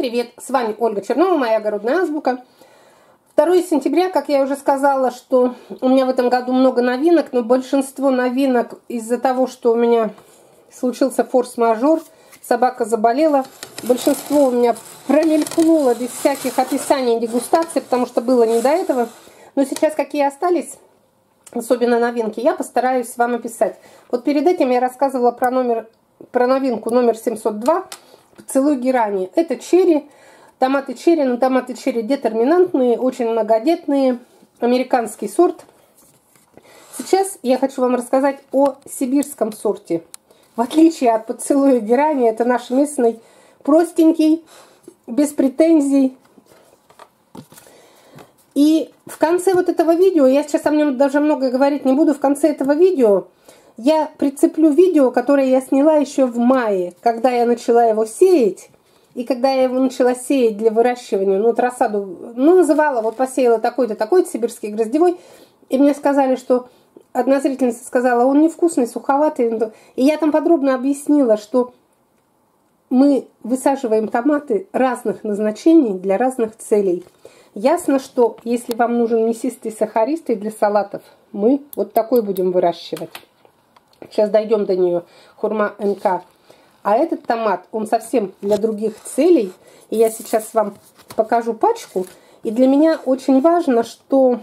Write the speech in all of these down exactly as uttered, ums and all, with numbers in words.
привет! С вами Ольга Чернова, моя огородная азбука. второе сентября, как я уже сказала, что у меня в этом году много новинок, но большинство новинок из-за того, что у меня случился форс-мажор, собака заболела, большинство у меня промелькнуло без всяких описаний и дегустаций, потому что было не до этого. Но сейчас какие остались, особенно новинки, я постараюсь вам описать. Вот перед этим я рассказывала про, номер, про новинку номер семьсот два. Поцелуй герани. Это черри, томаты черри, но томаты черри детерминантные, очень многодетные, американский сорт. Сейчас я хочу вам рассказать о сибирском сорте. В отличие от поцелуя герани, это наш местный, простенький, без претензий. И в конце вот этого видео, я сейчас о нем даже много говорить не буду, в конце этого видео я прицеплю видео, которое я сняла еще в мае, когда я начала его сеять. И когда я его начала сеять для выращивания, ну, вот рассаду, ну, называла, вот посеяла такой-то, такой-то сибирский гроздевой. И мне сказали, что, одна зрительница сказала, он невкусный, суховатый. И я там подробно объяснила, что мы высаживаем томаты разных назначений для разных целей. Ясно, что если вам нужен мясистый сахаристый для салатов, мы вот такой будем выращивать. Сейчас дойдем до нее, хурма эн ка. А этот томат, он совсем для других целей. И я сейчас вам покажу пачку. И для меня очень важно, что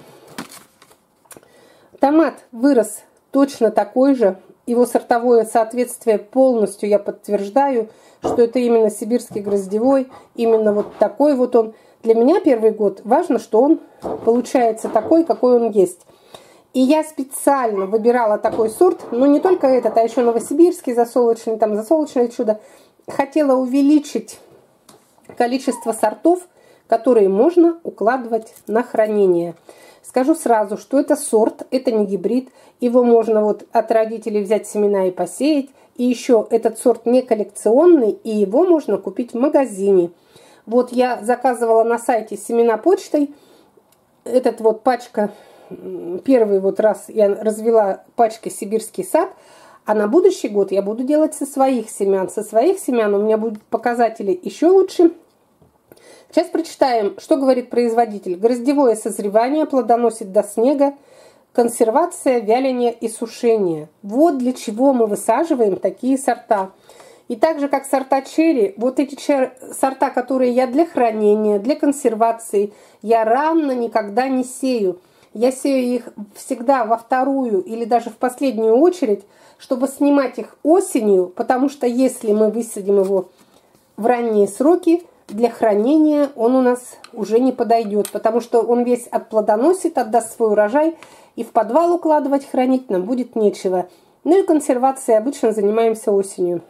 томат вырос точно такой же. Его сортовое соответствие полностью я подтверждаю, что это именно сибирский гроздевой. Именно вот такой вот он. Для меня первый год важно, что он получается такой, какой он есть. И я специально выбирала такой сорт, но не только этот, а еще новосибирский засолочный, там засолочное чудо. Хотела увеличить количество сортов, которые можно укладывать на хранение. Скажу сразу, что это сорт, это не гибрид. Его можно вот от родителей взять семена и посеять. И еще этот сорт не коллекционный, и его можно купить в магазине. Вот я заказывала на сайте семена почтой. Этот вот пачка... Первый вот раз я развела пачкой сибирский сад, а на будущий год я буду делать со своих семян. Со своих семян у меня будут показатели еще лучше. Сейчас прочитаем, что говорит производитель. Гроздевое созревание, плодоносит до снега, консервация, вяление и сушение. Вот для чего мы высаживаем такие сорта. И так же, как сорта черри, вот эти сорта, которые я для хранения, для консервации, я рано никогда не сею. Я сею их всегда во вторую или даже в последнюю очередь, чтобы снимать их осенью, потому что если мы высадим его в ранние сроки, для хранения он у нас уже не подойдет, потому что он весь отплодоносит, отдаст свой урожай, и в подвал укладывать, хранить нам будет нечего. Ну и консервацией обычно занимаемся осенью.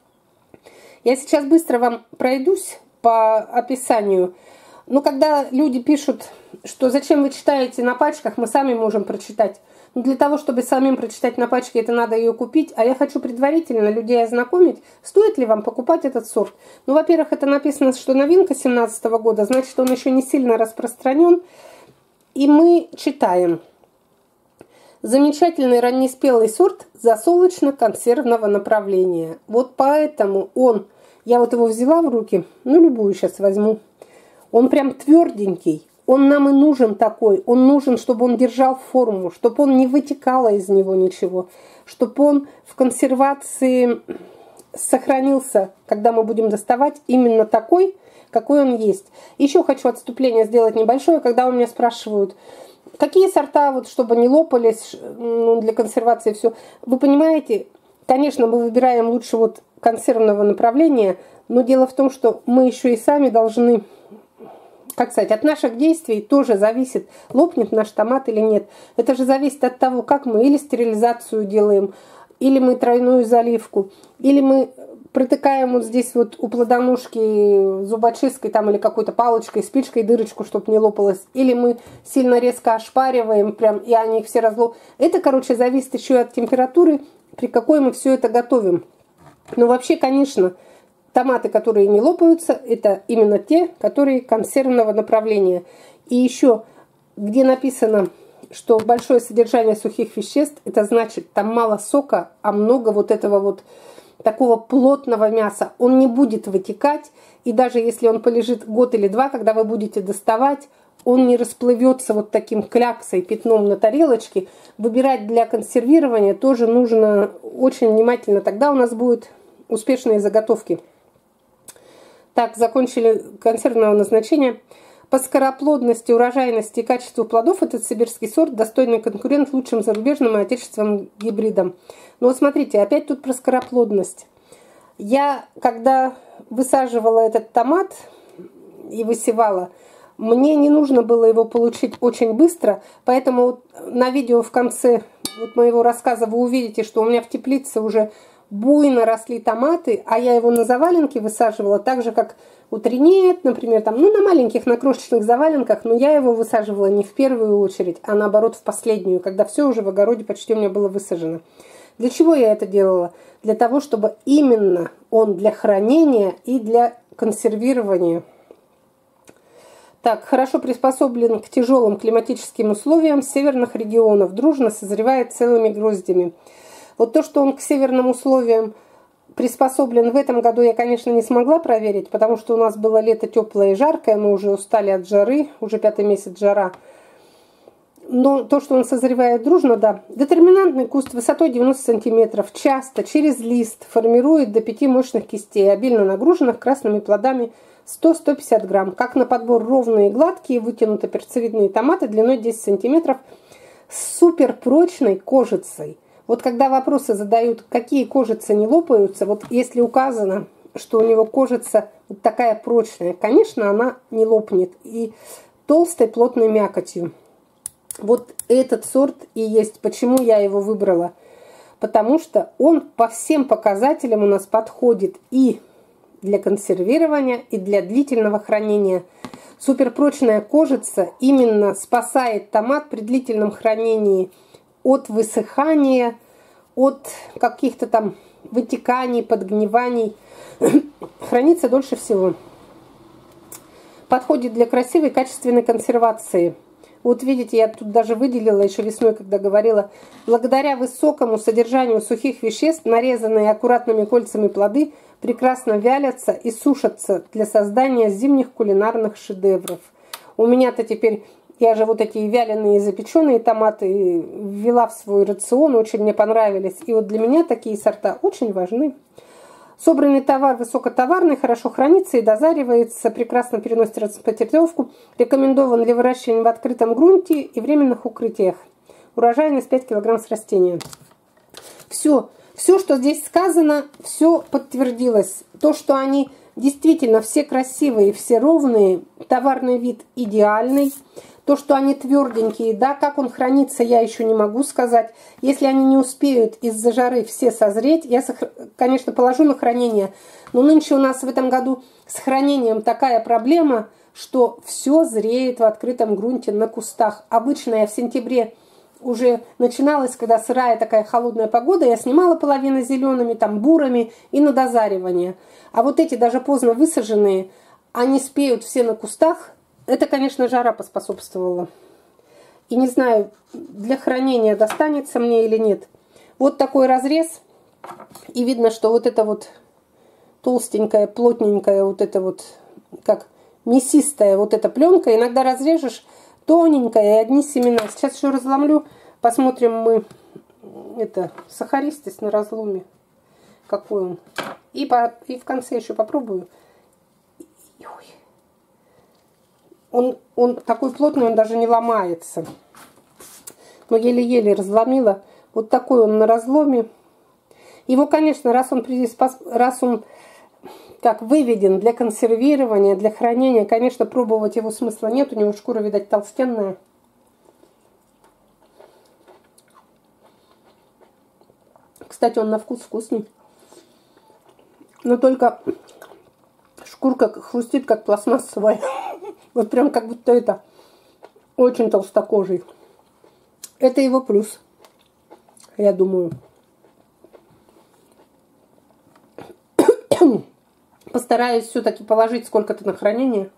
Я сейчас быстро вам пройдусь по описанию. Но когда люди пишут, что зачем вы читаете на пачках, мы сами можем прочитать. Но для того, чтобы самим прочитать на пачке, это надо ее купить. А я хочу предварительно людей ознакомить, стоит ли вам покупать этот сорт. Ну, во-первых, это написано, что новинка две тысячи семнадцатого года, значит, он еще не сильно распространен. И мы читаем. Замечательный раннеспелый сорт засолочно-консервного направления. Вот поэтому он, я вот его взяла в руки, ну, любую сейчас возьму. Он прям тверденький, он нам и нужен такой, он нужен, чтобы он держал форму, чтобы он не вытекало из него ничего, чтобы он в консервации сохранился, когда мы будем доставать, именно такой, какой он есть. Еще хочу отступление сделать небольшое, когда у меня спрашивают, какие сорта, вот, чтобы не лопались, ну, для консервации все. Вы понимаете, конечно, мы выбираем лучше вот консервного направления, но дело в том, что мы еще и сами должны... Как сказать, от наших действий тоже зависит, лопнет наш томат или нет. Это же зависит от того, как мы или стерилизацию делаем, или мы тройную заливку, или мы протыкаем вот здесь вот у плодоножки зубочисткой там, или какой-то палочкой, спичкой дырочку, чтобы не лопалось, или мы сильно резко ошпариваем, прям, и они все разло. Это, короче, зависит еще от температуры, при какой мы все это готовим. Но вообще, конечно... Томаты, которые не лопаются, это именно те, которые консервного направления. И еще, где написано, что большое содержание сухих веществ, это значит, там мало сока, а много вот этого вот такого плотного мяса. Он не будет вытекать, и даже если он полежит год или два, когда вы будете доставать, он не расплывется вот таким кляксой, пятном на тарелочке. Выбирать для консервирования тоже нужно очень внимательно. Тогда у нас будут успешные заготовки. Так, закончили консервного назначения. По скороплодности, урожайности и качеству плодов этот сибирский сорт достойный конкурент лучшим зарубежным и отечественным гибридам. Но вот смотрите, опять тут про скороплодность. Я, когда высаживала этот томат и высевала, мне не нужно было его получить очень быстро, поэтому вот на видео в конце вот моего рассказа вы увидите, что у меня в теплице уже буйно росли томаты, а я его на заваленке высаживала, так же, как у тринет, например, там, ну, на маленьких, на крошечных заваленках, но я его высаживала не в первую очередь, а наоборот в последнюю, когда все уже в огороде почти у меня было высажено. Для чего я это делала? Для того, чтобы именно он для хранения и для консервирования. Так, хорошо приспособлен к тяжелым климатическим условиям северных регионов, дружно созревает целыми гроздями. Вот то, что он к северным условиям приспособлен в этом году, я, конечно, не смогла проверить, потому что у нас было лето теплое и жаркое, мы уже устали от жары, уже пятый месяц жара. Но то, что он созревает дружно, да. Детерминантный куст высотой девяносто сантиметров, часто через лист формирует до пяти мощных кистей, обильно нагруженных красными плодами сто — сто пятьдесят грамм. Как на подбор ровные, гладкие, вытянуто-перцевидные томаты длиной десять сантиметров с суперпрочной кожицей. Вот когда вопросы задают, какие кожицы не лопаются, вот если указано, что у него кожица вот такая прочная, конечно, она не лопнет. И толстой плотной мякотью. Вот этот сорт и есть. Почему я его выбрала? Потому что он по всем показателям у нас подходит и для консервирования, и для длительного хранения. Суперпрочная кожица именно спасает томат при длительном хранении от высыхания, от каких-то там вытеканий, подгниваний. Хранится дольше всего. Подходит для красивой качественной консервации. Вот видите, я тут даже выделила еще весной, когда говорила, благодаря высокому содержанию сухих веществ, нарезанные аккуратными кольцами плоды прекрасно вялятся и сушатся для создания зимних кулинарных шедевров. У меня-то теперь, я же вот эти вяленые запеченные томаты ввела в свой рацион, очень мне понравились. И вот для меня такие сорта очень важны. Собранный товар высокотоварный, хорошо хранится и дозаривается, прекрасно переносит транспортировку. Рекомендован для выращивания в открытом грунте и временных укрытиях. Урожайность пять килограмм с растения. Все, все, что здесь сказано, все подтвердилось. То, что они действительно все красивые, все ровные, товарный вид идеальный. То, что они тверденькие, да, как он хранится, я еще не могу сказать. Если они не успеют из-за жары все созреть, я, конечно, положу на хранение. Но нынче у нас в этом году с хранением такая проблема, что все зреет в открытом грунте на кустах. Обычно я в сентябре уже начиналась, когда сырая такая холодная погода, я снимала половину зелеными, там, бурами и на дозаривание. А вот эти даже поздно высаженные, они спеют все на кустах. Это, конечно, жара поспособствовала. И не знаю, для хранения достанется мне или нет. Вот такой разрез. И видно, что вот это вот толстенькая, плотненькая, вот это вот, как мясистая вот эта пленка. Иногда разрежешь тоненькая и одни семена. Сейчас еще разломлю. Посмотрим мы это сахаристость на разломе. Какой он. И, по, и в конце еще попробую. Ой. Он, он такой плотный, он даже не ломается. Но еле-еле разломила. Вот такой он на разломе. Его, конечно, раз он, предиспос... раз он как выведен для консервирования, для хранения, конечно, пробовать его смысла нет. У него шкура, видать, толстенная. Кстати, он на вкус вкусный. Но только шкурка хрустит, как пластмассовая. Вот прям как будто это очень толстокожий. Это его плюс, я думаю. Постараюсь все-таки положить сколько-то на хранение.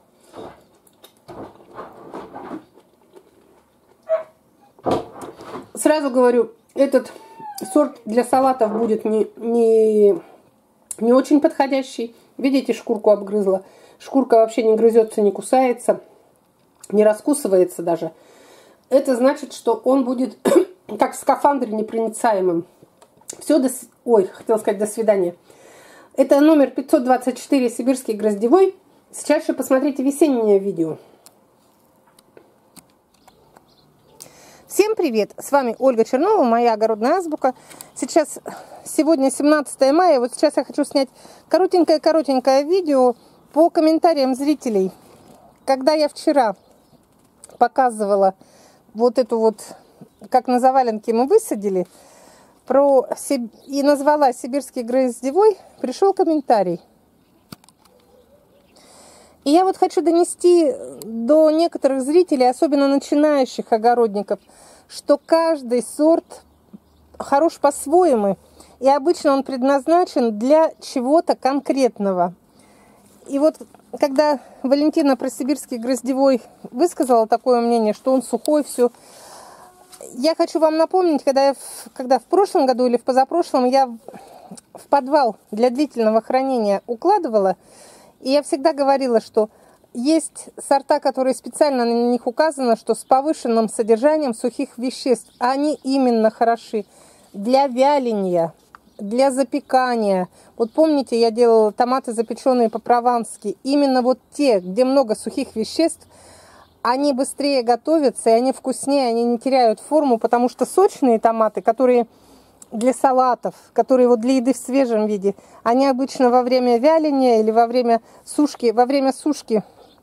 Сразу говорю, этот сорт для салатов будет не, не Не очень подходящий. Видите, шкурку обгрызла. Шкурка вообще не грызется, не кусается, не раскусывается даже. Это значит, что он будет как в скафандре непроницаемым. Все, до... Ой, хотела сказать до свидания. Это номер пятьсот двадцать четыре, сибирский гроздевой. Сейчас же посмотрите весеннее видео. Всем привет! С вами Ольга Чернова, моя огородная азбука. Сейчас, сегодня семнадцатое мая, вот сейчас я хочу снять коротенькое-коротенькое видео по комментариям зрителей. Когда я вчера показывала вот эту вот, как на заваленке мы высадили, про и назвала сибирский гроздевой, пришел комментарий. И я вот хочу донести до некоторых зрителей, особенно начинающих огородников, что каждый сорт хорош по-своему, и обычно он предназначен для чего-то конкретного. И вот когда Валентина про сибирский гроздевой высказала такое мнение, что он сухой, все, я хочу вам напомнить, когда, я, когда в прошлом году или в позапрошлом я в подвал для длительного хранения укладывала, и я всегда говорила, что есть сорта, которые специально на них указано, что с повышенным содержанием сухих веществ. Они именно хороши для вяления, для запекания. Вот помните, я делала томаты, запеченные по-провански. Именно вот те, где много сухих веществ, они быстрее готовятся, и они вкуснее, они не теряют форму, потому что сочные томаты, которые для салатов, которые вот для еды в свежем виде, они обычно во время вяления или во время сушки, во время сушки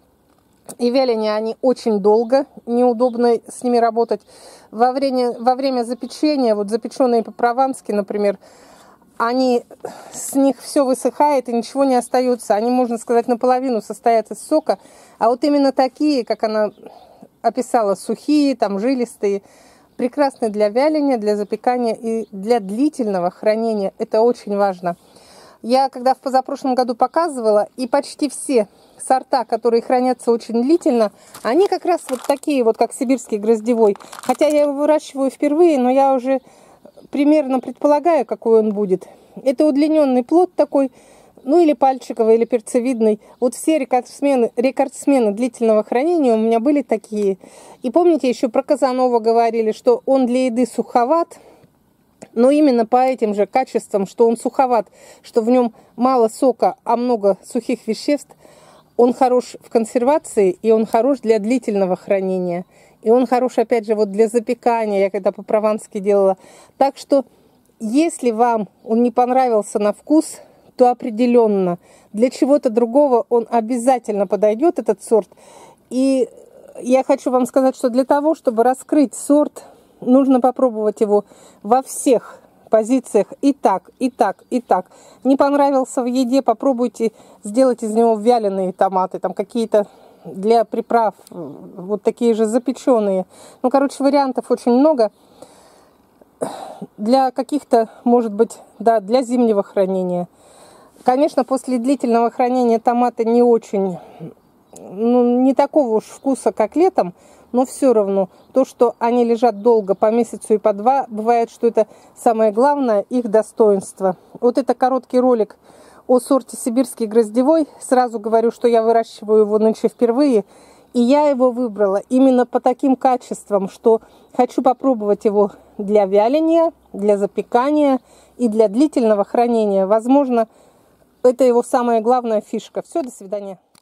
и вяления они очень долго, неудобно с ними работать. Во время, во время запечения, вот запеченные по-провански, например, они, с них все высыхает и ничего не остается. Они, можно сказать, наполовину состоят из сока. А вот именно такие, как она описала, сухие, там, жилистые, прекрасны для вяления, для запекания и для длительного хранения. Это очень важно. Я когда в позапрошлом году показывала, и почти все сорта, которые хранятся очень длительно, они как раз вот такие вот, как сибирский гроздевой. Хотя я его выращиваю впервые, но я уже примерно предполагаю, какой он будет. Это удлиненный плод такой, ну или пальчиковый, или перцевидный. Вот все рекордсмены, рекордсмены длительного хранения у меня были такие. И помните, еще про Казанова говорили, что он для еды суховат, но именно по этим же качествам, что он суховат, что в нем мало сока, а много сухих веществ, он хорош в консервации, и он хорош для длительного хранения. И он хорош, опять же, вот для запекания, я когда по-провански делала. Так что, если вам он не понравился на вкус, то определенно для чего-то другого он обязательно подойдет, этот сорт. И я хочу вам сказать, что для того, чтобы раскрыть сорт, нужно попробовать его во всех позициях и так, и так, и так. Не понравился в еде, попробуйте сделать из него вяленые томаты, там какие-то для приправ, вот такие же запеченные. Ну, короче, вариантов очень много. Для каких-то, может быть, да, для зимнего хранения. Конечно, после длительного хранения томаты не очень, ну, не такого уж вкуса, как летом, но все равно то, что они лежат долго, по месяцу и по два, бывает, что это самое главное, их достоинство. Вот это короткий ролик о сорте сибирский гроздевой. Сразу говорю, что я выращиваю его нынче впервые, и я его выбрала именно по таким качествам, что хочу попробовать его для вяления, для запекания и для длительного хранения. Возможно, это его самая главная фишка. Все, до свидания.